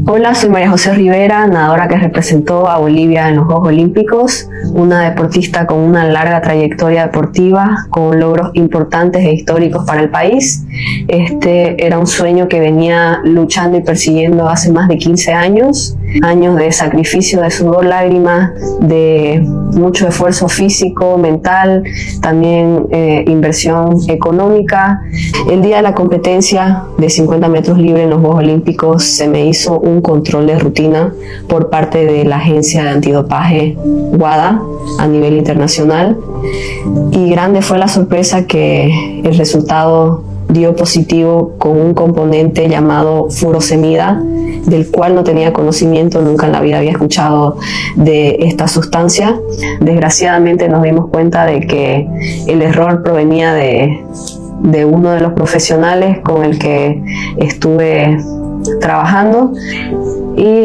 Hola, soy María José Rivera, nadadora que representó a Bolivia en los Juegos Olímpicos, una deportista con una larga trayectoria deportiva, con logros importantes e históricos para el país. Este era un sueño que venía luchando y persiguiendo hace más de 15 años de sacrificio, de sudor, lágrimas, de mucho esfuerzo físico, mental, también inversión económica. El día de la competencia de 50 metros libre en los Juegos Olímpicos se me hizo un control de rutina por parte de la agencia de antidopaje WADA a nivel internacional, y grande fue la sorpresa que el resultado dio positivo con un componente llamado furosemida, del cual no tenía conocimiento, nunca en la vida había escuchado de esta sustancia. Desgraciadamente nos dimos cuenta de que el error provenía de uno de los profesionales con el que estuve trabajando, y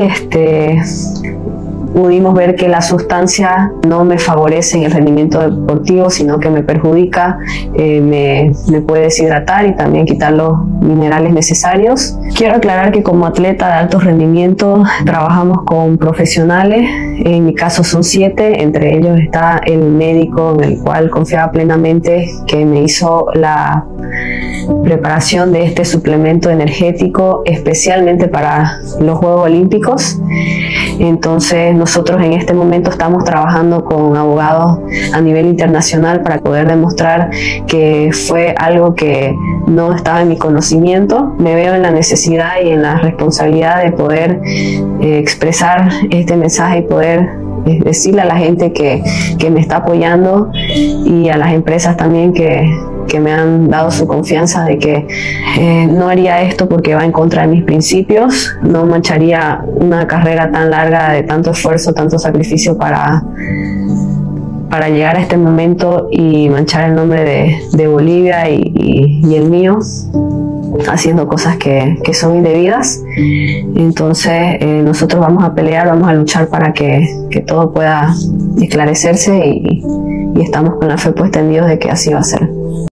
pudimos ver que la sustancia no me favorece en el rendimiento deportivo, sino que me perjudica, me puede deshidratar y también quitar los minerales necesarios. Quiero aclarar que como atleta de alto rendimiento trabajamos con profesionales, en mi caso son 7, entre ellos está el médico en el cual confiaba plenamente, que me hizo la preparación de este suplemento energético especialmente para los Juegos Olímpicos. Entonces nosotros en este momento estamos trabajando con abogados a nivel internacional para poder demostrar que fue algo que no estaba en mi conocimiento. Me veo en la necesidad y en la responsabilidad de poder expresar este mensaje y poder decirle a la gente que me está apoyando, y a las empresas también que me han dado su confianza de que no haría esto porque va en contra de mis principios, no mancharía una carrera tan larga de tanto esfuerzo, tanto sacrificio para llegar a este momento y manchar el nombre de Bolivia y el mío, haciendo cosas que son indebidas. Entonces nosotros vamos a pelear, vamos a luchar para que todo pueda esclarecerse, y estamos con la fe puesta en Dios de que así va a ser.